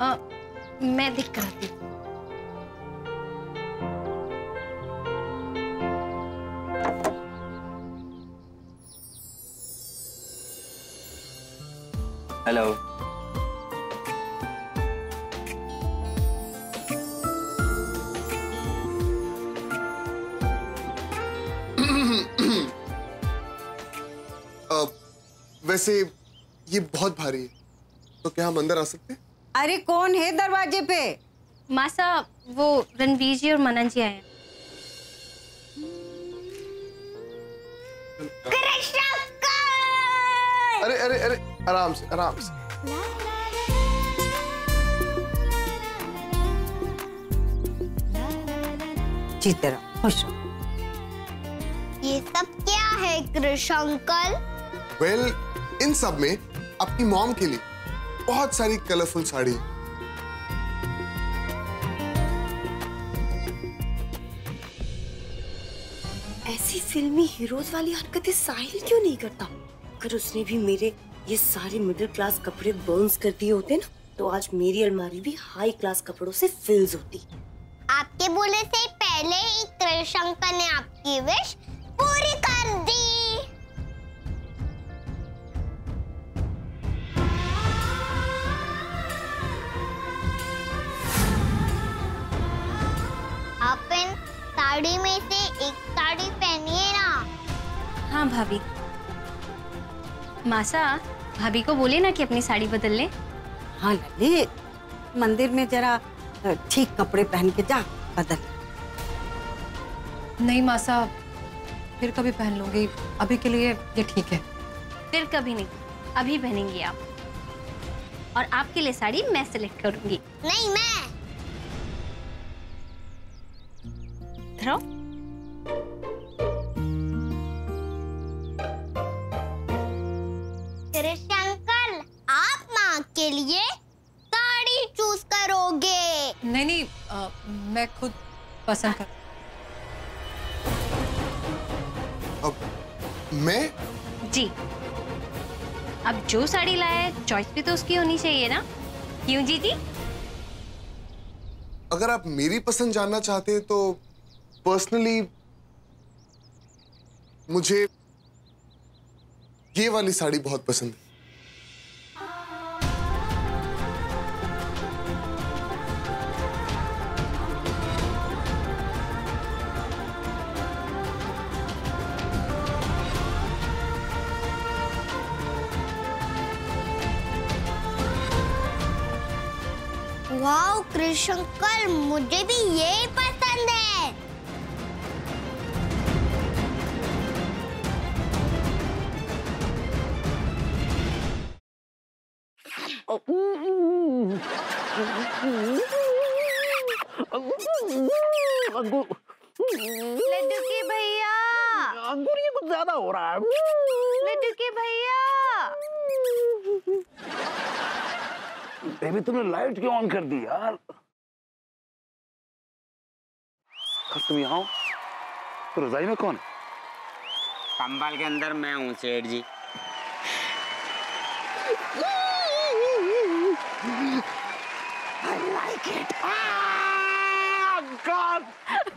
मैं देख कर आती हूँ। हेलो। वैसे ये बहुत भारी है, तो क्या हम अंदर आ सकते हैं? अरे कौन है दरवाजे पे? मासा, वो रणवीर जी और मनन जी आए हैं। अरे अरे अरे, आराम से आराम से। जीते रहो, खुश रहो। ये सब क्या है कृष्ण अंकल? वेल, इन सब में आपकी मॉम के लिए बहुत सारी कलरफुल साड़ी। ऐसी फिल्मी हीरोज वाली हरकतें साहिल क्यों नहीं करता? अगर उसने भी मेरे ये सारे मिडिल क्लास कपड़े बर्न्स कर दिए होते ना, तो आज मेरी अलमारी भी हाई क्लास कपड़ों से फिल्स होती। आपके बोले से पहले ही कृष्ण अंकल ने आपकी विश पूरी कर दी। आप इन साड़ी में से एक साड़ी पहनिए ना। हाँ भाभी। मासा, भाभी को बोले ना कि अपनी साड़ी बदल ले। हाँ ललित, मंदिर में जरा ठीक कपड़े पहन के जा, बदल। नहीं मासा, फिर कभी पहन लूंगी, अभी के लिए ये ठीक है। फिर कभी नहीं, अभी पहनेंगी आप। और आपके लिए साड़ी मैं सिलेक्ट करूंगी। नहीं, मैं। धरो। कृष्ण अंकल, आप माँ के लिए साड़ी चूज करोगे? नहीं नहीं, मैं खुद पसंद कर। अब मैं? जी। अब जो साड़ी लाए, चॉइस भी तो उसकी होनी चाहिए ना, क्यों जीती? अगर आप मेरी पसंद जानना चाहते हैं तो पर्सनली मुझे ये वाली साड़ी बहुत पसंद है। वाह कृष्ण अंकल, मुझे भी ये पसंद है। लड्डू के भैया, अंकुर ये कुछ ज्यादा हो रहा है। लड्डू के भैया। बेबी तुमने लाइट क्यों ऑन कर दी यार? तुम यहाँ हो? तो रजाई में कौन है? कंबल के अंदर मैं हूँ सेठ जी। I like it. Ah, God.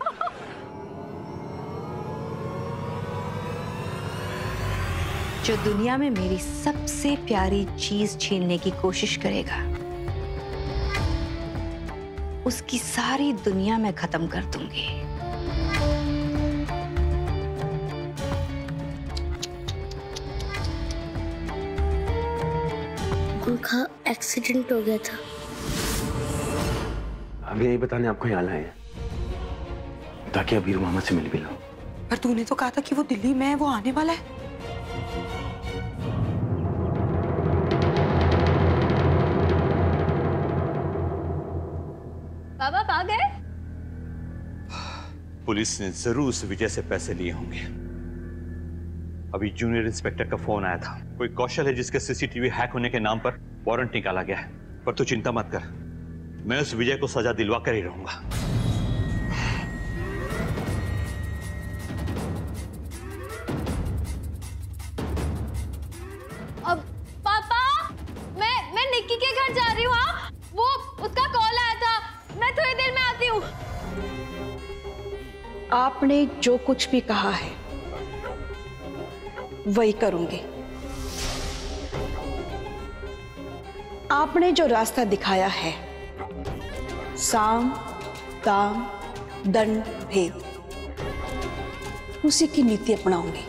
जो दुनिया में मेरी सबसे प्यारी चीज छीनने की कोशिश करेगा, उसकी सारी दुनिया में खत्म कर दूंगी। उनका एक्सीडेंट हो गया था। हम यही बताने आपको यहाँ लाए हैं ताकि आप वीरू मामा से मिल भी लो। पर तूने तो कहा था कि वो दिल्ली में है, वो आने वाला है। बाबा आ गए? पुलिस ने जरूर उस विजय से पैसे लिए होंगे। अभी जूनियर इंस्पेक्टर का फोन आया था, कोई कौशल है जिसके सीसीटीवी हैक होने के नाम पर वारंट निकाला गया है। पर तू चिंता मत कर, मैं उस विजय को सजा दिलवा कर ही रहूंगा। अब पापा, मैं निक्की के घर जा रही हूँ। वो आपने जो कुछ भी कहा है वही करूंगी। आपने जो रास्ता दिखाया है, साम दाम दंड भेद, उसी की नीति अपनाऊंगी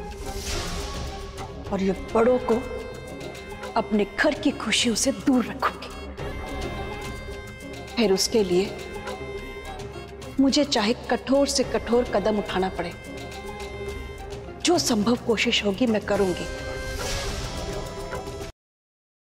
और ये बड़ों को अपने घर की खुशियों से दूर रखूंगी। फिर उसके लिए मुझे चाहे कठोर से कठोर कदम उठाना पड़े, जो संभव कोशिश होगी मैं करूंगी।